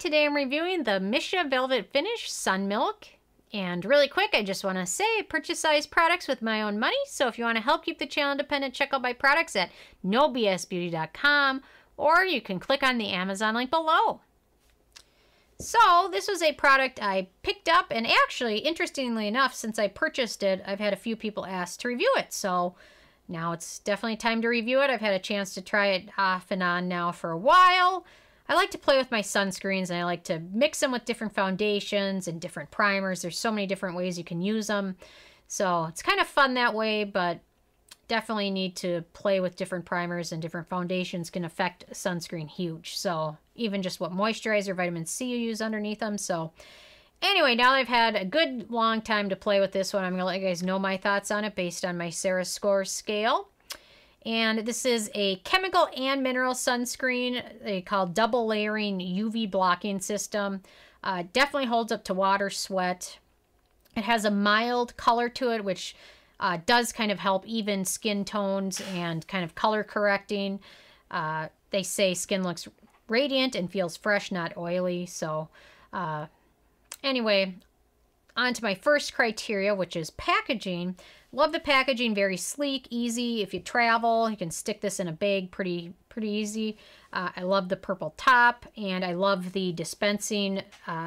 today I'm reviewing the Missha Velvet Finish Sun Milk. And really quick, I just want to say I purchase size products with my own money. So if you want to help keep the channel independent, check out my products at nobsbeauty.com, or you can click on the Amazon link below. So this was a product I picked up, and actually, interestingly enough, since I purchased it, I've had a few people ask to review it. So now it's definitely time to review it. I've had a chance to try it off and on now for a while. I like to play with my sunscreens, and I like to mix them with different foundations and different primers. There's so many different ways you can use them. So it's kind of fun that way, but definitely need to play with different primers, and different foundations can affect sunscreen huge. So even just what moisturizer, vitamin C you use underneath them. So anyway, now that I've had a good long time to play with this one, I'm going to let you guys know my thoughts on it based on my Sarah score scale. And this is a chemical and mineral sunscreen they call double layering UV blocking system. Definitely holds up to water, sweat. It has a mild color to it, which does kind of help even skin tones and kind of color correcting. They say skin looks radiant and feels fresh, not oily. So anyway, on to my first criteria, which is packaging. Love the packaging, very sleek, easy. If you travel, you can stick this in a bag pretty easy. I love the purple top, and I love the dispensing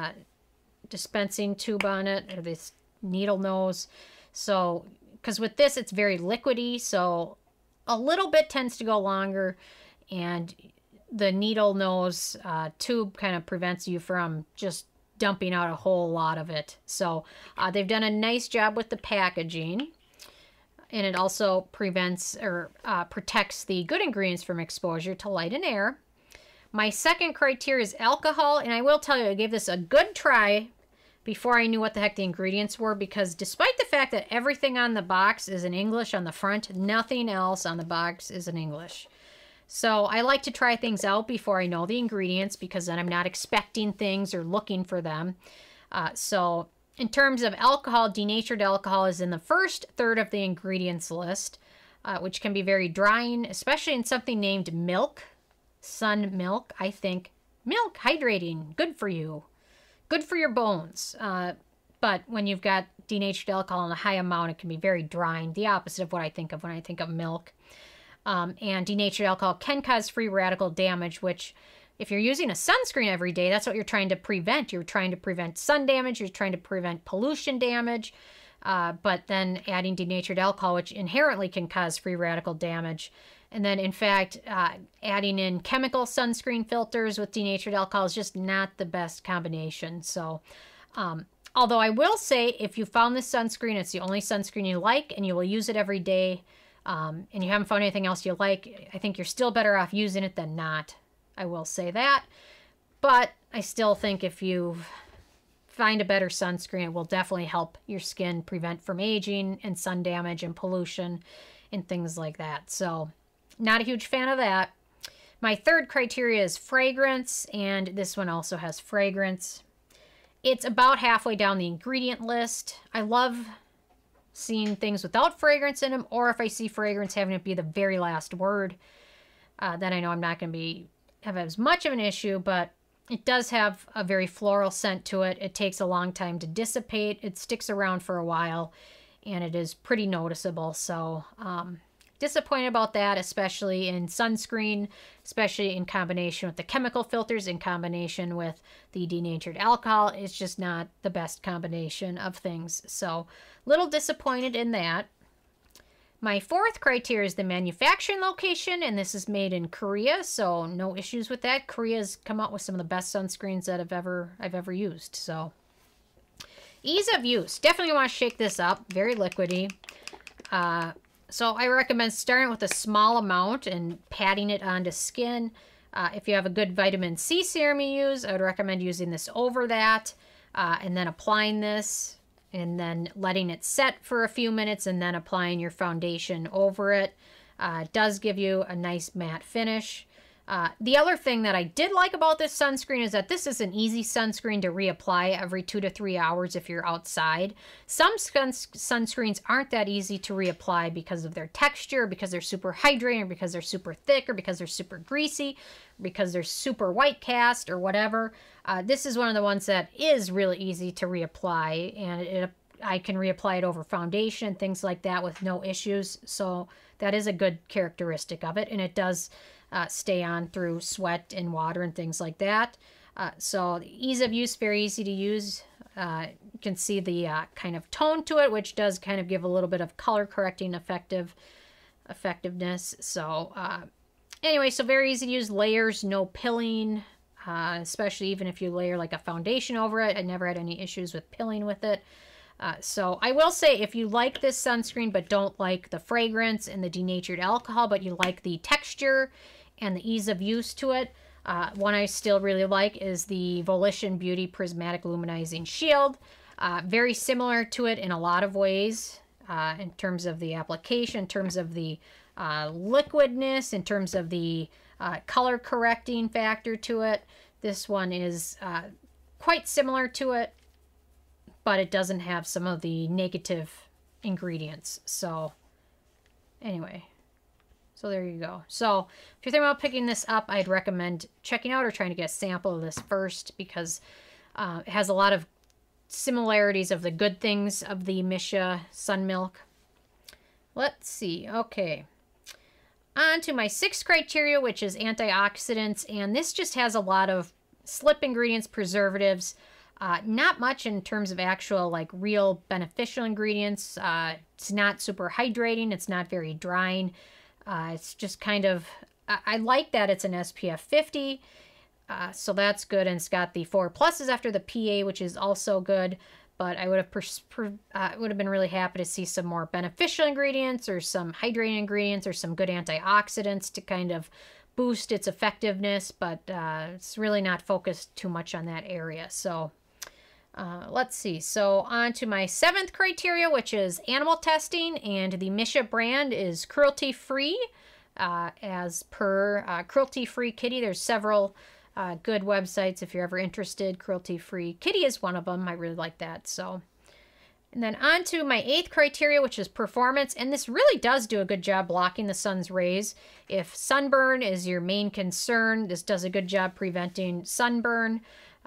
tube on it, or this needle nose. So, because with this, it's very liquidy, so a little bit tends to go longer, and the needle nose tube kind of prevents you from just dumping out a whole lot of it. So they've done a nice job with the packaging. And it also prevents or protects the good ingredients from exposure to light and air. My second criteria is alcohol, and I will tell you, I gave this a good try before I knew what the heck the ingredients were, because despite the fact that everything on the box is in English on the front, nothing else on the box is in English. So I like to try things out before I know the ingredients, because then I'm not expecting things or looking for them. So in terms of alcohol, denatured alcohol is in the first third of the ingredients list, which can be very drying, especially in something named milk, sun milk. I think milk, hydrating, good for you, good for your bones. But when you've got denatured alcohol in a high amount, it can be very drying, the opposite of what I think of when I think of milk. And denatured alcohol can cause free radical damage, which if you're using a sunscreen every day, that's what you're trying to prevent. You're trying to prevent sun damage. You're trying to prevent pollution damage. But then adding denatured alcohol, which inherently can cause free radical damage. And then, in fact, adding in chemical sunscreen filters with denatured alcohol is just not the best combination. So, although I will say, if you found this sunscreen, it's the only sunscreen you like, and you will use it every day, and you haven't found anything else you like, I think you're still better off using it than not. I will say that, but I still think if you find a better sunscreen, it will definitely help your skin prevent from aging and sun damage and pollution and things like that. So not a huge fan of that. My third criteria is fragrance, and this one also has fragrance. It's about halfway down the ingredient list. I love seeing things without fragrance in them, or if I see fragrance, having it be the very last word. Then I know I'm not going to have as much of an issue, but it does have a very floral scent to it. It takes a long time to dissipate. It sticks around for a while, and it is pretty noticeable. So disappointed about that, especially in sunscreen, especially in combination with the chemical filters, in combination with the denatured alcohol. It's just not the best combination of things. So little disappointed in that. My fourth criteria is the manufacturing location, and this is made in Korea, so no issues with that. Korea's come out with some of the best sunscreens that I've ever used. So ease of use, definitely want to shake this up. Very liquidy. So I recommend starting with a small amount and patting it onto skin. If you have a good vitamin C serum you use, I would recommend using this over that, and then applying this, and then letting it set for a few minutes, and then applying your foundation over it. It does give you a nice matte finish. The other thing that I did like about this sunscreen is that this is an easy sunscreen to reapply every 2 to 3 hours if you're outside. Some sunscreens aren't that easy to reapply because of their texture, because they're super hydrating, or because they're super thick, or because they're super greasy, because they're super white cast, or whatever. This is one of the ones that is really easy to reapply, and I can reapply it over foundation, things like that with no issues. So that is a good characteristic of it, and it does stay on through sweat and water and things like that. So the ease of use, very easy to use. You can see the kind of tone to it, which does kind of give a little bit of color correcting effectiveness. So anyway, so very easy to use. Layers, no pilling, especially even if you layer like a foundation over it. I never had any issues with pilling with it. So I will say, if you like this sunscreen but don't like the fragrance and the denatured alcohol, but you like the texture and the ease of use to it, one I still really like is the Volition Beauty Prismatic Luminizing Shield. Very similar to it in a lot of ways, in terms of the application, in terms of the liquidness, in terms of the color correcting factor to it. This one is quite similar to it, but it doesn't have some of the negative ingredients. So anyway, so there you go. So if you're thinking about picking this up, I'd recommend checking out or trying to get a sample of this first, because it has a lot of similarities of the good things of the Missha Sun Milk. Let's see. Okay. On to my 6th criteria, which is antioxidants. And this just has a lot of slip ingredients, preservatives. Not much in terms of actual, like, real beneficial ingredients. It's not super hydrating. It's not very drying. It's just kind of, I like that it's an SPF50, so that's good. And it's got the 4 pluses after the PA, which is also good. But I would have been really happy to see some more beneficial ingredients, or some hydrating ingredients, or some good antioxidants to kind of boost its effectiveness. But it's really not focused too much on that area. So let's see. So on to my 7th criteria, which is animal testing, and the Missha brand is cruelty-free, as per Cruelty-Free Kitty. There's several good websites if you're ever interested. Cruelty-Free Kitty is one of them. I really like that. So, and then on to my 8th criteria, which is performance, and this really does do a good job blocking the sun's rays. If sunburn is your main concern, this does a good job preventing sunburn.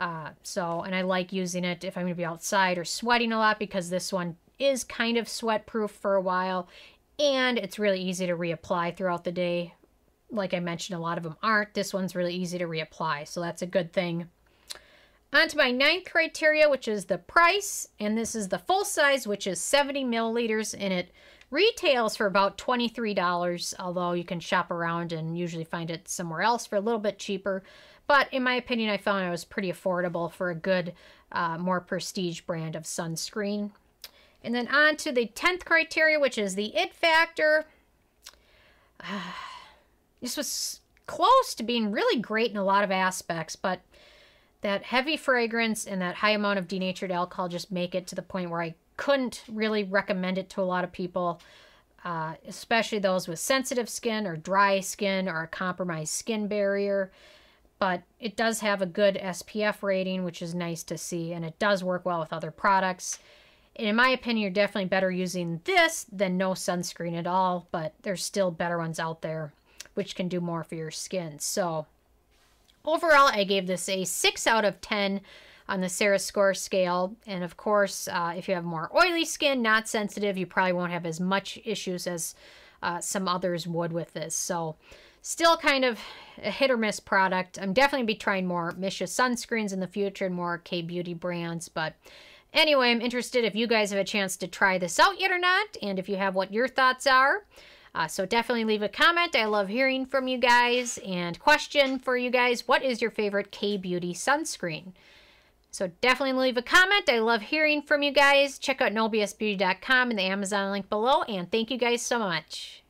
And I like using it if I'm going to be outside or sweating a lot, because this one is kind of sweat proof for a while, and it's really easy to reapply throughout the day. Like I mentioned, a lot of them aren't. This one's really easy to reapply, so that's a good thing. On to my 9th criteria, which is the price, and this is the full size, which is 70 milliliters, and it retails for about $23, although you can shop around and usually find it somewhere else for a little bit cheaper. But in my opinion, I found it was pretty affordable for a good, more prestige brand of sunscreen. And then on to the 10th criteria, which is the it factor. This was close to being really great in a lot of aspects, but that heavy fragrance and that high amount of denatured alcohol just make it to the point where I couldn't really recommend it to a lot of people, especially those with sensitive skin or dry skin or a compromised skin barrier. But it does have a good SPF rating, which is nice to see, and it does work well with other products. And in my opinion, you're definitely better using this than no sunscreen at all, but there's still better ones out there which can do more for your skin. So overall, I gave this a 6 out of 10 on the Sarah score scale. And of course, if you have more oily skin, not sensitive, you probably won't have as much issues as some others would with this. So still kind of a hit or miss product. I'm definitely be trying more Missha sunscreens in the future and more K-beauty brands. But anyway, I'm interested if you guys have a chance to try this out yet or not, and if you have, what your thoughts are. So definitely leave a comment. I love hearing from you guys. And question for you guys, what is your favorite K-beauty sunscreen? So definitely leave a comment. I love hearing from you guys. Check out nobsbeauty.com and the Amazon link below. And thank you guys so much.